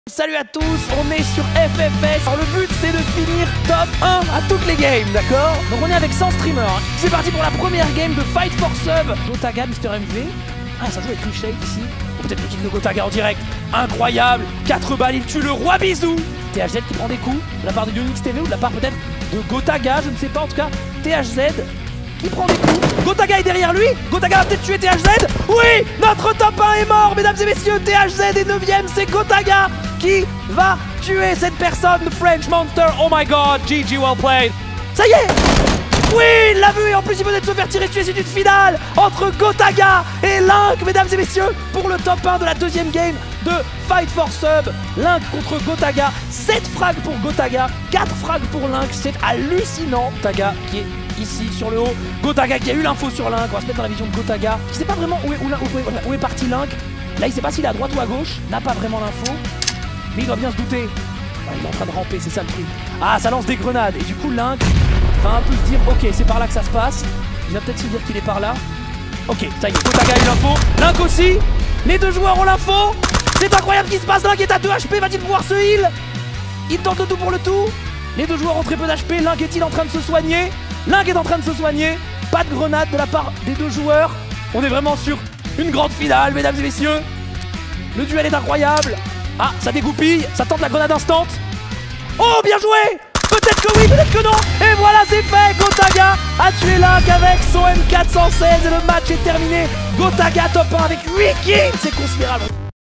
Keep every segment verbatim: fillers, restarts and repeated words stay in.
Salut à tous, on est sur F F S. Alors le but c'est de finir top un à toutes les games, d'accord? Donc on est avec cent streamers. Hein. C'est parti pour la première game de Fight for Sub. Gotaga, Mister M V. Ah, ça joue avec Richake ici. Ou peut-être le kick de Gotaga en direct. Incroyable. quatre balles, il tue le roi bisou. T H Z qui prend des coups de la part de Unix T V ou de la part peut-être de Gotaga, je ne sais pas en tout cas. T H Z qui prend des coups. Gotaga est derrière lui. Gotaga va peut-être tuer T H Z. Oui, notre top un est mort, mesdames et messieurs. T H Z est neuvième, c'est Gotaga qui va tuer cette personne, the French Monster. Oh my god, G G, well played. Ça y est. Oui, il l'a vu et en plus il venait de se faire tirer dessus. C'est une finale entre Gotaga et Link, mesdames et messieurs, pour le top un de la deuxième game de Fight for Sub. Link contre Gotaga, sept frags pour Gotaga, quatre frags pour Link, c'est hallucinant. Gotaga qui est ici sur le haut, Gotaga qui a eu l'info sur Link, on va se mettre dans la vision de Gotaga. Je sais pas vraiment où est, où, où, où est parti Link, là il sait pas s'il est à droite ou à gauche, n'a pas vraiment l'info, mais il doit bien se douter. Ah, il est en train de ramper, c'est ça le truc. Ah, ça lance des grenades et du coup Link va un peu se dire ok, c'est par là que ça se passe. Il va peut-être se dire qu'il est par là. Ok, ça y est, Gotaga a eu l'info, Link aussi. Les deux joueurs ont l'info. C'est incroyable ce qui se passe. Link est à deux H P, va-t-il pouvoir se heal? Il tente le tout pour le tout. Les deux joueurs ont très peu d'H P. Link est-il en train de se soigner? Link est en train de se soigner. Pas de grenade de la part des deux joueurs. On est vraiment sur une grande finale, mesdames et messieurs. Le duel est incroyable. Ah, ça dégoupille, ça tente la grenade instant. Oh, bien joué. Peut-être que oui, peut-être que non. Et voilà, c'est fait. Gotaga a tué Link avec son M quatre cent seize et le match est terminé. Gotaga top un avec huit kills. C'est considérable.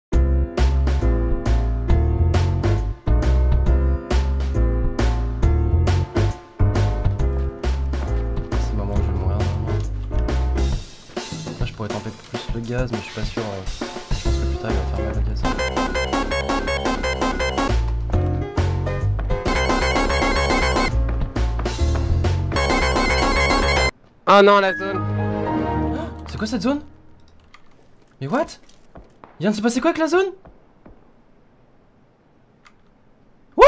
C'est le moment où je vais mourir normalement. Là, je pourrais tenter plus le gaz, mais je suis pas sûr. Euh... Je pense que plus tard, il va faire mal le gaz. Oh non, la zone. C'est quoi cette zone? Mais what? Il vient de se passer quoi avec la zone? What?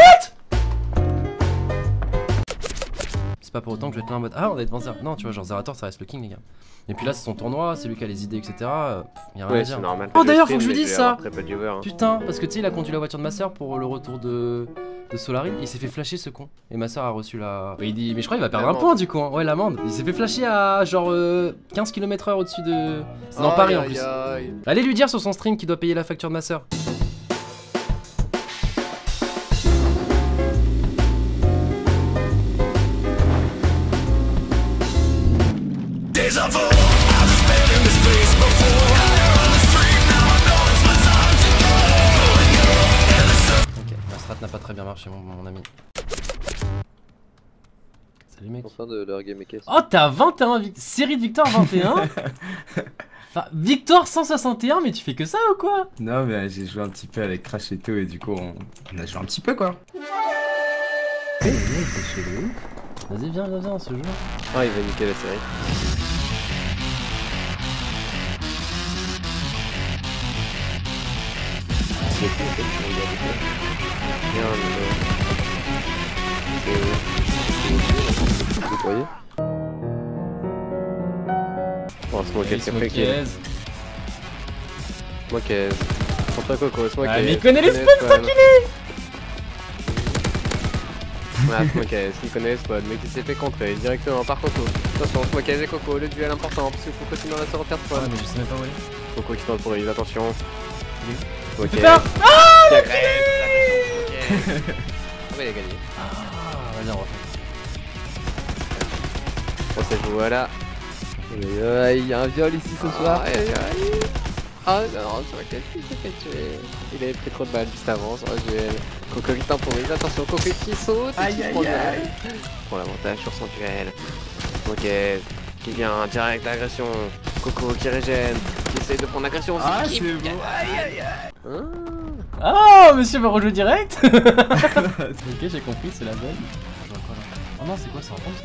C'est pas pour autant que je vais être là en mode ah on va être devant Zerator. Non, tu vois, genre Zerator ça reste le king, les gars. Et puis là c'est son tournoi, c'est lui qui a les idées, et cetera. Y'a rien Ouais, à dire. normal. Oh d'ailleurs faut que je lui dise ça. Viewers, hein. Putain, parce que tu sais il a conduit la voiture de ma soeur pour le retour de, de Solari. Il s'est fait flasher ce con. Et ma soeur a reçu la... Il dit mais je crois qu'il va perdre un point du coup hein. Ouais, l'amende. Il s'est fait flasher à genre euh, quinze kilomètres heure au-dessus de... C'est dans Paris en plus. Aïe. Allez lui dire sur son stream qu'il doit payer la facture de ma soeur. Des infos. N'a pas très bien marché mon, mon ami. Salut mec. Enfin de leur game caisse. Oh t'as vingt et un série de victoires vingt et un. Enfin, victoire cent soixante et un, mais tu fais que ça ou quoi? Non mais j'ai joué un petit peu avec Crash et tout et du coup on, on a joué un petit peu quoi. Hey, vas-y viens viens viens on se joue. Ah il va niquer la série. Vous voyez? Oh, Smokeaise, c'est fait Smokeaise. Contre Coco, Smokeaise. Ah, mais il connaît les spawns, c'est enculé! Ouais, Smokeaise, il connaît les spawns, mais qui s'est fait contrer directement par Coco. Attention, Smokeaise et Coco, le duel important, parce que Coco sinon la se refaire spawn. Ah, mais je sais même pas où aller. Coco qui tente pour lui, attention. Ok. Ah, la clé! On va les gagner. Ah, vas-y, on refait. On s'est joué là. Il y a un viol ici ce soir. Aïe aïe aïe. Ah non, sur laquelle il s'est fait tuer. Il avait pris trop de balles juste avant sur le duel. Coco qui temporise, attention, Coco qui saute. Aïe aïe aïe. Pour l'avantage sur son duel. Ok, qui vient direct d'agression. Coco qui régène, qui essaie de prendre l'agression. Ah c'est beau. Aïe aïe aïe. Oh, monsieur va rejouer direct. Ok, j'ai compris, c'est la bonne. Oh non, c'est quoi, c'est un pompe ça?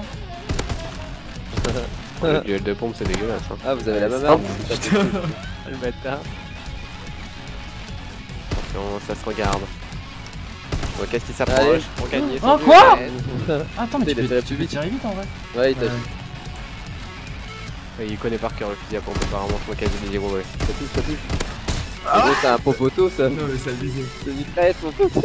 Le duel de pompe c'est dégueulasse hein. Ah vous avez la même arme. Le bâtard. Attention, ça se regarde. Ok, qu'est-ce qui s'approche pour gagner? Oh quoi? Attends mais tu peux tirer vite en vrai. Ouais il t'a vu. Et il connaît par cœur le fusil à pompe apparemment, je vois qu'il a des gros ouais. Ça touche, ça touche. En gros, c'est un popoto ça. Non, mais ça le disait. C'est une traite, mon pote.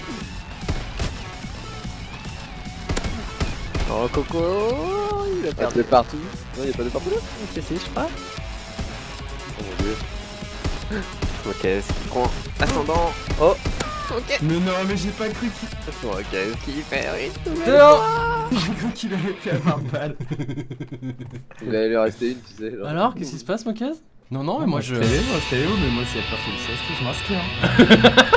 Oh, Coco, il a perdu de partout. Non, il y a pas de partout là. C'est si, je crois. Oh mon dieu. Ok, ce qui prend ascendant. Oh, ok. Mais non, mais j'ai pas cru qu'il. Ok, ce qu'il fait, oui. Dehors. J'ai cru qu'il avait pu avoir balle. Il allait lui rester une, tu sais. Genre. Alors, qu'est-ce qui se passe, Mocaz? Non, non, mais moi je. Moi je t'avais où, mais moi s'il y a pas fait le seize, je m'inscris. Hein.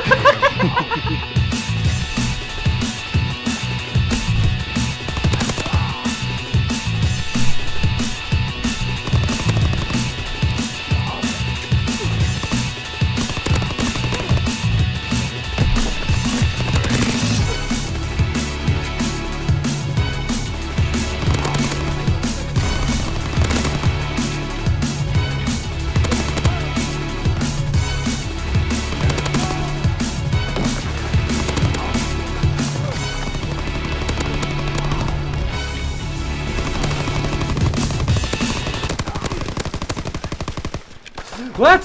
What?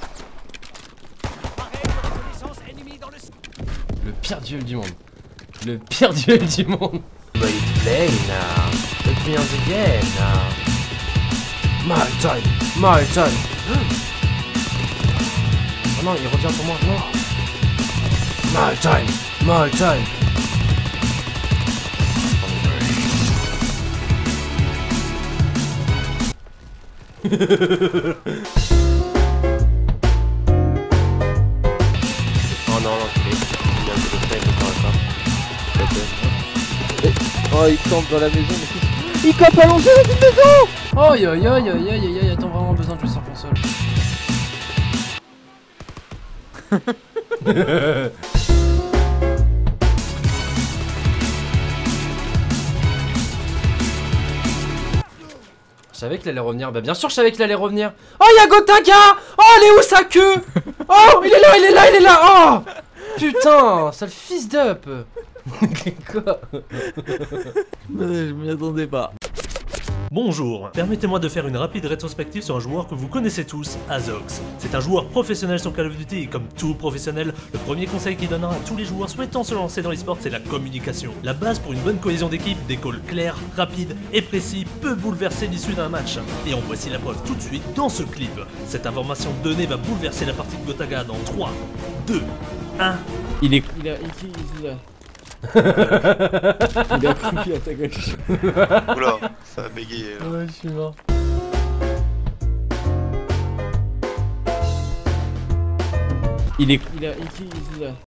Le pire duel du monde. Le pire duel du monde. Ready to play now. Let me on the game now. My time, my time. Oh non, il revient pour moi, non. My time, my time. Oh non, l'enculé. Il vient de le faire, il est encore. Oh, il campe dans la maison, mais c'est. Il campe allongé dans une maison! Oh aïe aïe aïe aïe aïe aïe, attends vraiment besoin de jouer sur console. Je savais qu'il allait revenir, bah bien sûr je savais qu'il allait revenir. Oh y'a Gotaga. Oh elle est où sa queue? Oh il est là, il est là, il est là. Oh putain, sale fils d'up. Quoi? Je m'y attendais pas. Bonjour, permettez-moi de faire une rapide rétrospective sur un joueur que vous connaissez tous, Azox. C'est un joueur professionnel sur Call of Duty et comme tout professionnel, le premier conseil qu'il donnera à tous les joueurs souhaitant se lancer dans l'e-sport, c'est la communication. La base pour une bonne cohésion d'équipe, des calls clairs, rapides et précis peut bouleverser l'issue d'un match. Et en voici la preuve tout de suite dans ce clip. Cette information donnée va bouleverser la partie de Gotaga dans trois, deux, un... Il est. Il a. Il a. Il a cru à ta gauche. Oula, ça a bégayé là. Ouais, je suis mort. Il est. Il a. Il a.